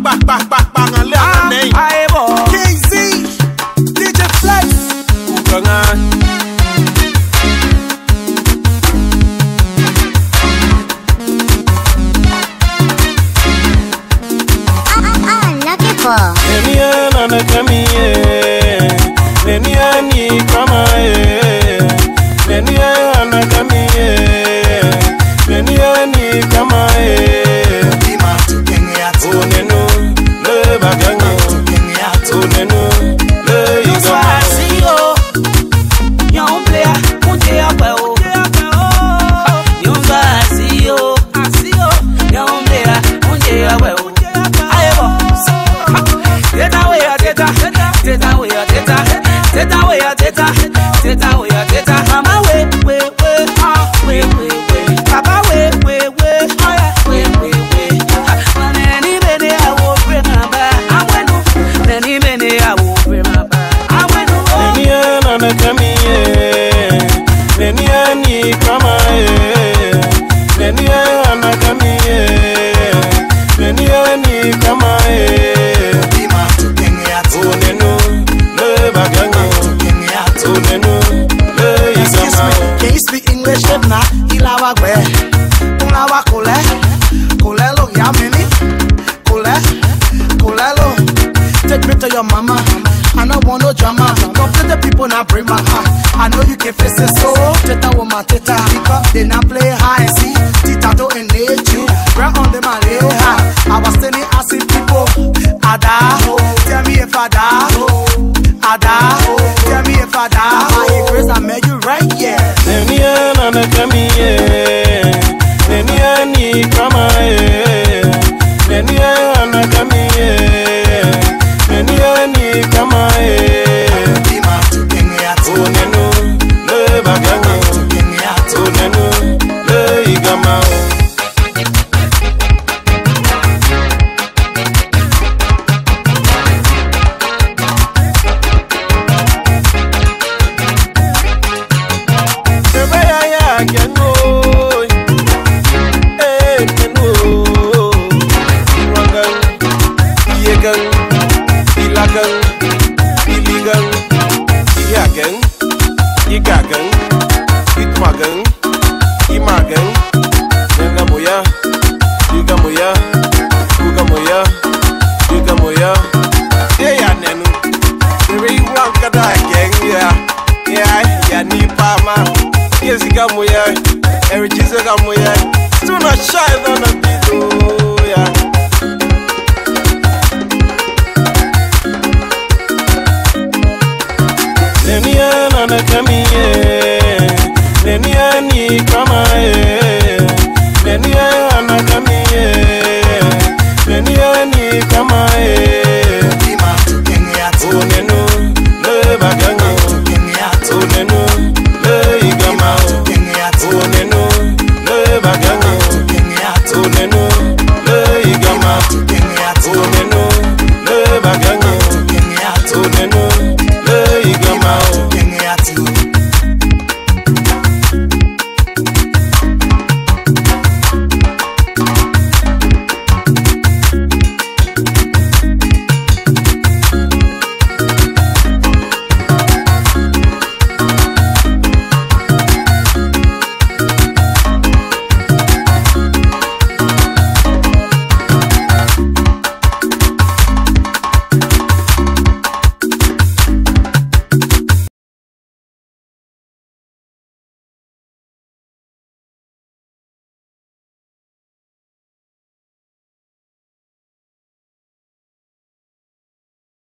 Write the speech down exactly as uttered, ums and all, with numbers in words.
bang bang bang bang and let me name. K Z, D J Flexz. Ukangan. Nenuh na nakamiye, Nenuh ni kamaye, Nenuh na nakamiye, Nenuh ni kamaye. Oh Nenuh, le bagango, oh Nenuh, le igama. Young player, munje apa o? Young basio, asio, young player, munje apa o? Teta we a teta, teta we a teta, teta we a teta, teta we a teta. Mama we we we, ah we we we. Papa we we we, ah we we we. Nani bene I will bring my back. I went to, nani bene I will bring my back. I went to. Nenuh na nakamiye, Nenuh ni kamaye, Nenuh na nakamiye, Nenuh ni kamaye. Can you speak English? If not, ilawa gwe, ulawa kule, kulelo yamini, kule, kulelo. Take me to your mama. I don't want no drama. Don't play the people now bring my heart. I know you can face it so. Teta woman, teta, because they not play high. See, tita don't engage you. Right on them, I lay high. I was standing asking people, Ada, tell me if I die. Ada, tell me if I die. My praise, I met you right, yeah. Nenuh na nakamiye, Nenuh ni kamaye, Nenuh na nakamiye, Nenuh ni kamaye. Oh Nenuh, le bagango, oh Nenuh, le igama. Mr Ericgeso H H B.